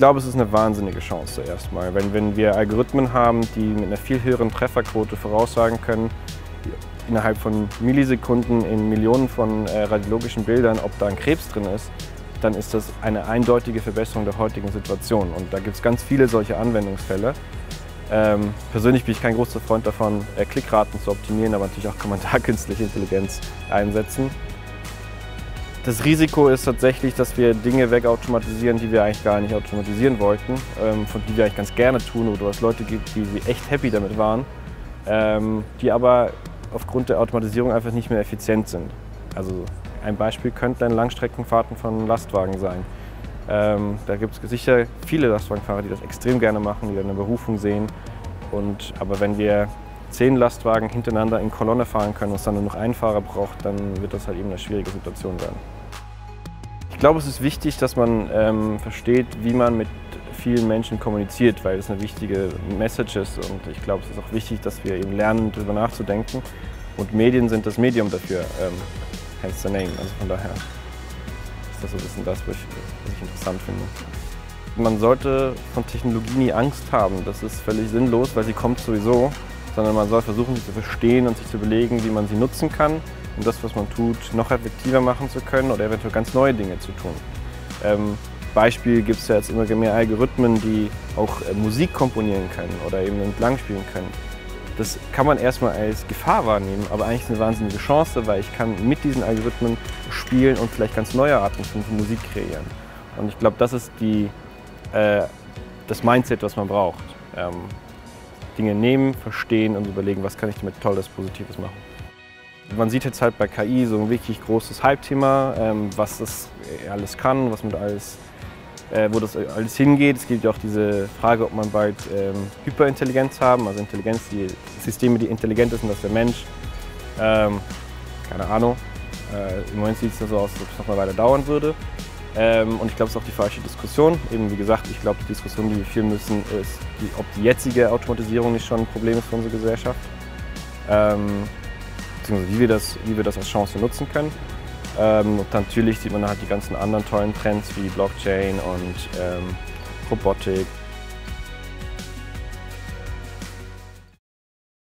glaube, es ist eine wahnsinnige Chance erstmal. Wenn wir Algorithmen haben, die mit einer viel höheren Trefferquote voraussagen können, innerhalb von Millisekunden in Millionen von radiologischen Bildern, ob da ein Krebs drin ist, dann ist das eine eindeutige Verbesserung der heutigen Situation. Und da gibt es ganz viele solche Anwendungsfälle. Persönlich bin ich kein großer Freund davon, Klickraten zu optimieren, aber natürlich auch kann man da künstliche Intelligenz einsetzen. Das Risiko ist tatsächlich, dass wir Dinge wegautomatisieren, die wir eigentlich gar nicht automatisieren wollten, von die wir eigentlich ganz gerne tun, oder es Leute gibt, die echt happy damit waren, die aber aufgrund der Automatisierung einfach nicht mehr effizient sind. Also ein Beispiel könnten Langstreckenfahrten von Lastwagen sein. Da gibt es sicher viele Lastwagenfahrer, die das extrem gerne machen, die dann eine Berufung sehen. Aber wenn wir 10 Lastwagen hintereinander in Kolonne fahren können und es dann nur noch einen Fahrer braucht, dann wird das halt eben eine schwierige Situation werden. Ich glaube, es ist wichtig, dass man versteht, wie man mit vielen Menschen kommuniziert, weil es eine wichtige Message ist. Und ich glaube, es ist auch wichtig, dass wir eben lernen, darüber nachzudenken. Und Medien sind das Medium dafür, hence the name. Also von daher ist das so ein bisschen das, was ich interessant finde. Man sollte von Technologie nie Angst haben. Das ist völlig sinnlos, weil sie kommt sowieso. Sondern man soll versuchen, sie zu verstehen und sich zu überlegen, wie man sie nutzen kann, um das, was man tut, noch effektiver machen zu können oder eventuell ganz neue Dinge zu tun. Beispiel gibt es ja jetzt immer mehr Algorithmen, die auch Musik komponieren können oder eben entlang spielen können. Das kann man erstmal als Gefahr wahrnehmen, aber eigentlich ist eine wahnsinnige Chance, weil ich kann mit diesen Algorithmen spielen und vielleicht ganz neue Arten von Musik kreieren. Und ich glaube, das ist das Mindset, was man braucht. Dinge nehmen, verstehen und überlegen, was kann ich damit Tolles, Positives machen. Man sieht jetzt halt bei KI so ein wirklich großes Hype-Thema, was das alles kann, wo das alles hingeht. Es gibt ja auch diese Frage, ob man bald Hyperintelligenz haben, also Systeme, die intelligenter sind als der Mensch. Keine Ahnung. Im Moment sieht es so aus, als ob es noch mal weiter dauern würde. Und ich glaube, es ist auch die falsche Diskussion. Eben wie gesagt, ich glaube, die Diskussion, die wir führen müssen, ist, ob die jetzige Automatisierung nicht schon ein Problem ist für unsere Gesellschaft. Beziehungsweise wie wir das als Chance nutzen können. Und natürlich sieht man halt die ganzen anderen tollen Trends wie Blockchain und Robotik